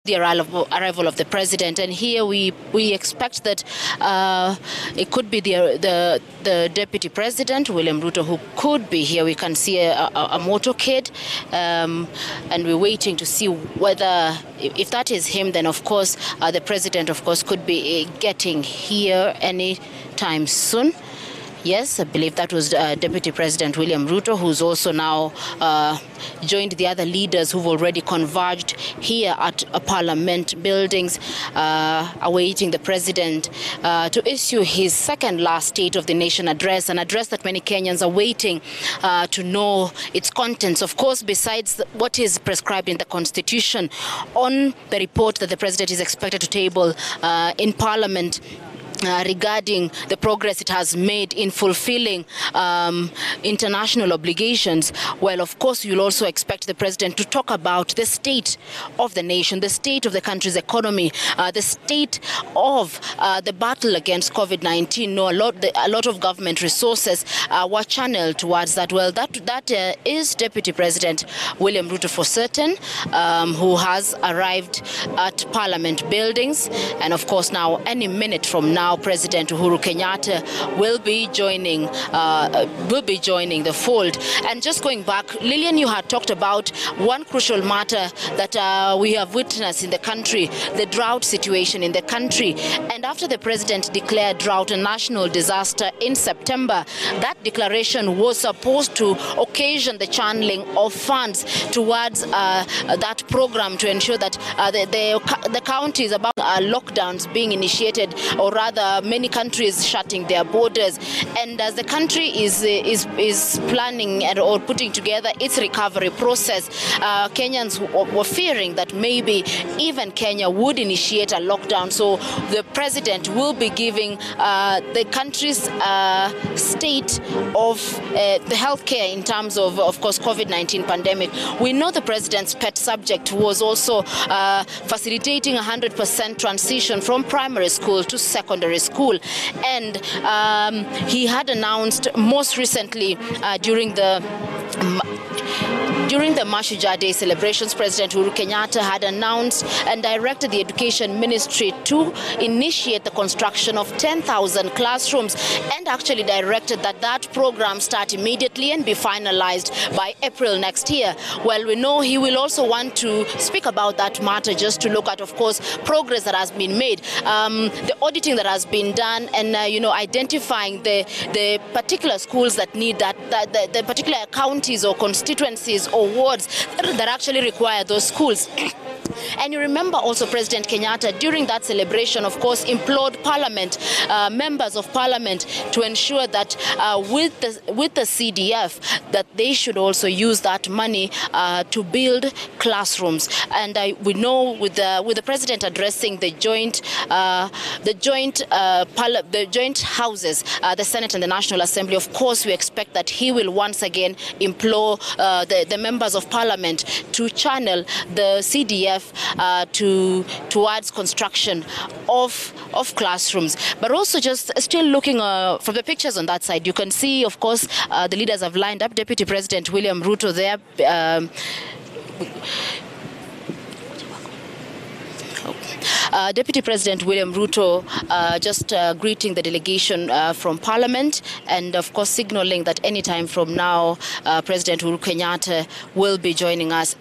the arrival of the president, and here we expect that it could be the deputy president William Ruto who could be here. We can see a motorcade, and we're waiting to see whether, if that is him, then of course the president of course could be getting here any time soon. Yes, I believe that was Deputy President William Ruto, who's also now joined the other leaders who've already converged here at Parliament buildings, awaiting the president to issue his second last State of the Nation address, an address that many Kenyans are waiting to know its contents. Of course, besides what is prescribed in the Constitution on the report that the president is expected to table in Parliament, regarding the progress it has made in fulfilling international obligations. Well, of course, you'll also expect the president to talk about the state of the nation, the state of the country's economy, the state of the battle against COVID-19. No, a lot of government resources were channeled towards that. Well, that is Deputy President William Ruto for certain, who has arrived at Parliament buildings, and of course now, any minute from now, President Uhuru Kenyatta will be joining the fold. And just going back, Lillian, you had talked about one crucial matter that we have witnessed in the country, the drought situation in the country. And after the president declared drought a national disaster in September, that declaration was supposed to occasion the channeling of funds towards that program to ensure that the counties about lockdowns being initiated, or rather many countries shutting their borders. And as the country is planning or putting together its recovery process, Kenyans were fearing that maybe even Kenya would initiate a lockdown. So the president will be giving the country's state of the healthcare in terms of course, COVID-19 pandemic. We know the president's pet subject was also facilitating 100% transition from primary school to secondary school. And he had announced most recently during the Mashujaa Day celebrations, President Uhuru Kenyatta had announced and directed the Education Ministry to initiate the construction of 10,000 classrooms, and actually directed that program start immediately and be finalized by April next year. Well, we know he will also want to speak about that matter, just to look at, of course, progress that has been made, the auditing that has been done, and identifying the particular schools that need the particular counties or constituencies or wards that actually require those schools. And you remember also President Kenyatta during that celebration, of course, implored Parliament, members of Parliament, to ensure that with the CDF, that they should also use that money to build classrooms. And we know with the president addressing the joint houses, the Senate and the National Assembly, of course, we expect that he will once again implore the members of Parliament to channel the CDF towards construction of classrooms. But also, just still looking from the pictures on that side, you can see, of course, the leaders have lined up. Deputy President William Ruto there. Deputy President William Ruto just greeting the delegation from Parliament, and of course signaling that any time from now President Uhuru Kenyatta will be joining us